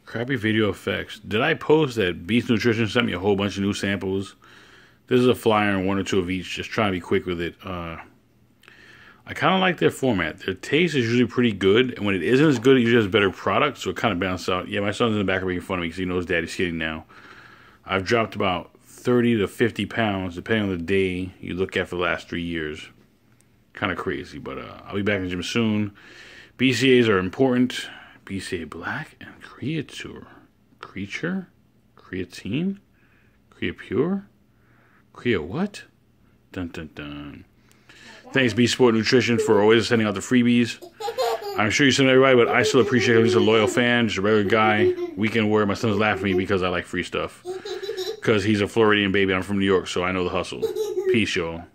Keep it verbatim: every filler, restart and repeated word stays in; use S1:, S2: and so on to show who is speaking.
S1: Crappy video effects. Did I post that Beast Nutrition sent me a whole bunch of new samples? This is a flyer and one or two of each. Just trying to be quick with it. Uh, I kind of like their format. Their taste is usually pretty good. And when it isn't as good, it usually has better product. So it kind of balances out. Yeah, my son's in the back making fun of me because he knows daddy's skinny now. I've dropped about thirty to fifty pounds, depending on the day you look at for the last three years. Kind of crazy, but uh, I'll be back in the gym soon. B C As are important. B C A Black and Creature. Creature? Creatine? Creapure? Crea what? Dun dun dun. Thanks, B Sport Nutrition, for always sending out the freebies. I'm sure you send everybody, but I still appreciate him. He's a loyal fan, just a regular guy. Weekend warrior. My son's laughing at me because I like free stuff. Because he's a Floridian baby. I'm from New York, so I know the hustle. Peace, y'all.